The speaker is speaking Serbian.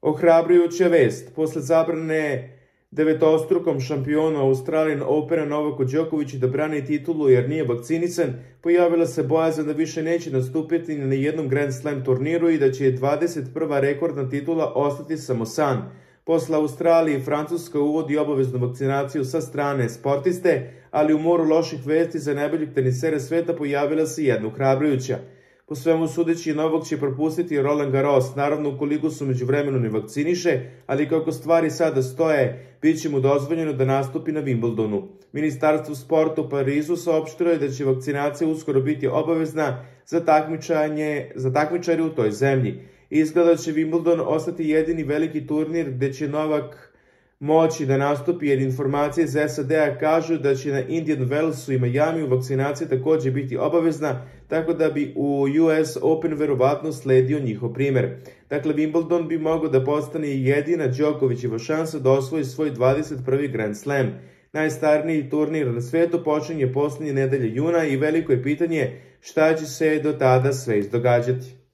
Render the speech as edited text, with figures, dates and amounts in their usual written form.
Ohrabrujuća vest. Posle zabrane devetostrukom šampionu Australian Opena Novaku Đokoviću da brani titulu jer nije vakcinisan, pojavila se bojazan da više neće nastupiti ni na jednom Grand Slam turniru i da će 21. rekordna titula ostati samo san. Posle Australije i Francuska uvodi obaveznu vakcinaciju sa strane sportiste, ali u moru loših vesti za najboljeg tenisera sveta pojavila se jedna ohrabrujuća. Po svemu sudeći, Novak će propustiti Roland Garros, naravno ukoliko su međuvremenu ne vakciniše, ali kako stvari sada stoje, bit će mu dozvoljeno da nastupi na Wimbledonu. Ministarstvo sporta u Parizu saopštilo je da će vakcinacija uskoro biti obavezna za takmičare u toj zemlji. Izgleda će Wimbledon ostati jedini veliki turnir gde će Novak moći da nastupi, jer informacije iz SAD-a kažu da će na Indian Wellsu i Majamiju vakcinacija takođe biti obavezna, tako da bi u US Open verovatno sledio njihov primer. Dakle, Wimbledon bi mogao da postane jedina Đokovićeva šansa da osvoji svoj 21. Grand Slam. Najstarniji turnir na svetu počinje poslednje nedelje juna i veliko je pitanje šta će se do tada sve izdogađati.